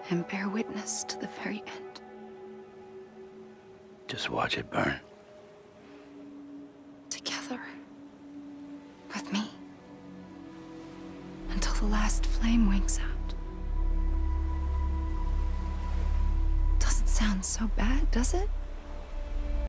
and bear witness to the very end. Just watch it burn. Together. With me. Until the last flame winks out. Doesn't sound so bad, does it?